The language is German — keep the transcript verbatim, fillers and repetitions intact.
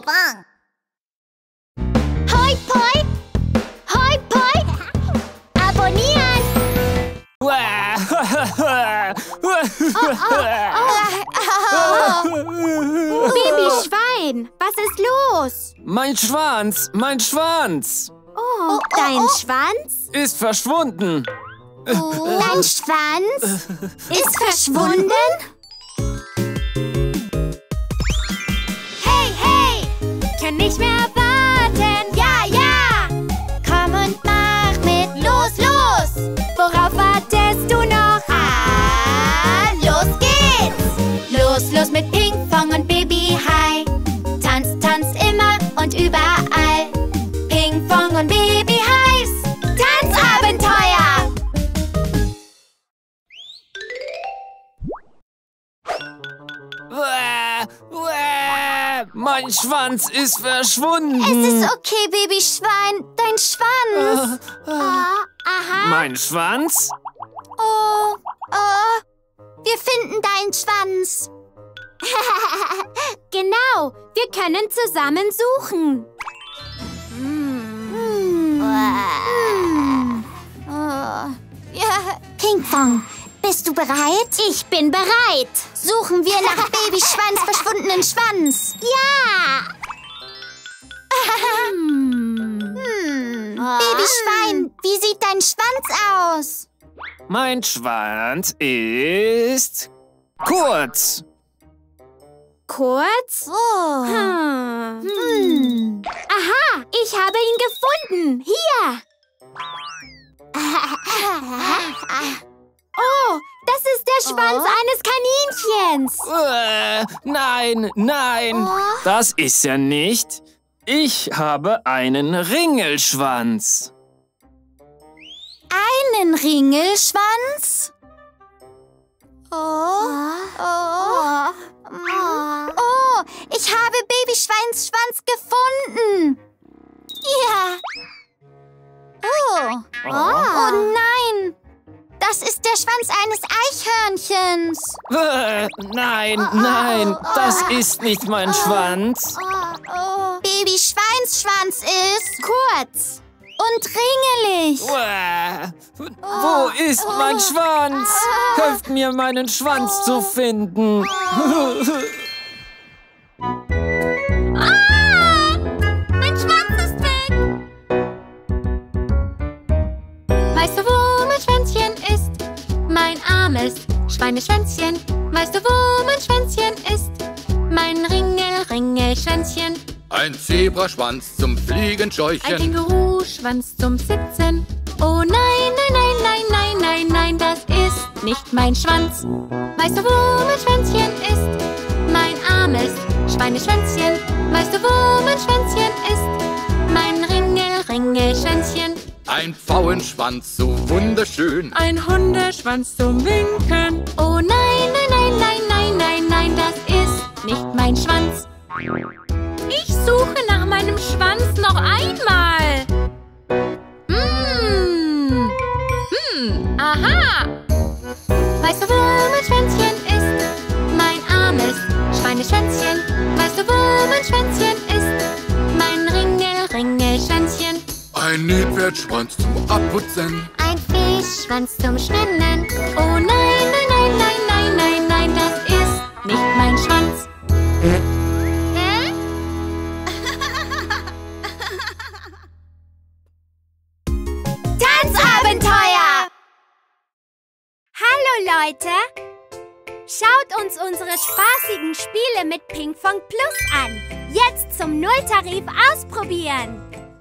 Bang. Hoi Poi! Hoi Poi! Abonnieren! Oh, oh, oh. Babyschwein, was ist los? Mein Schwanz, mein Schwanz Oh, dein oh. Schwanz? ist verschwunden. Oh. Dein Schwanz ist verschwunden? Hey, hey! Kann nicht mehr warten! Ja, ja! Komm und mach mit! Los, los! Worauf wartest du noch? Ah, los geht's! Los, los mit Pinkfong und Baby Hai! Tanz, tanz immer und überall! Pinkfong und Baby Hais! Tanzabenteuer! Mein Schwanz ist verschwunden. Es ist okay, Babyschwein. Dein Schwanz. Äh, äh. Ah, aha. Mein Schwanz? Oh, oh. Wir finden deinen Schwanz. Genau. Wir können zusammen suchen. Hm. Hm. Oh. Ja. Pinkfong, bist du bereit? Ich bin bereit. Suchen wir nach Babyschweins verschwundenen Schwanz. Ja. hm. Hm. Babyschwein, wie sieht dein Schwanz aus? Mein Schwanz ist kurz. Kurz? Oh. Hm. Hm. Aha, ich habe ihn gefunden. Hier. Oh, das ist der Schwanz oh. eines Kaninchens. Äh, nein, nein, Oh. das ist er nicht. Ich habe einen Ringelschwanz. Einen Ringelschwanz? Oh. Oh. Oh, ich habe Babyschweins Schwanz gefunden. Ja. Oh. Oh. Oh nein. Das ist der Schwanz eines Eichhörnchens. Äh, nein, nein, das ist nicht mein Schwanz. Oh, oh. Babyschweins Schwanz ist kurz und ringelig. Äh, wo ist mein Schwanz? Helft mir, meinen Schwanz zu finden. Ah, mein Schwanz ist weg. Weißt du, wo mein Schwänzchen ist? Mein armes Schweineschwänzchen. Weißt du, wo mein Schwänzchen ist? Mein Ringel-Ringel-Schwänzchen. Ein Zebraschwanz zum Ein Fliegenscheuchen. Känguru-Schwanz zum Sitzen. Oh nein, nein, nein, nein, nein, nein, nein, das ist nicht mein Schwanz. Weißt du, wo mein Schwänzchen ist? Mein armes Schweineschwänzchen. Weißt du, wo mein Schwänzchen ist? Mein Ringel-Ringel-Schwänzchen. Ein Pfauenschwanz so wunderschön. Ein Hundeschwanz zum Winken. Oh nein, nein, nein, nein, nein, nein, nein, das ist nicht mein Schwanz. Ich suche nach meinem Schwanz noch einmal. Mmh. Hm, aha. Weißt du, wo mein Schwänzchen ist? Mein armes Schweineschwänzchen. Weißt du, wo mein Schwänzchen ist? Mein Ringel-Ringel-Schwänzchen. Ein Nilpferdschwanz zum Abputzen. Ein Fischschwanz zum Schwimmen. Oh nein, nein, nein, nein, nein, nein, nein, das ist nicht mein Schwanz. Hä? Tanzabenteuer! Hallo Leute! Schaut uns unsere spaßigen Spiele mit Pinkfong Plus an. Jetzt zum Nulltarif ausprobieren.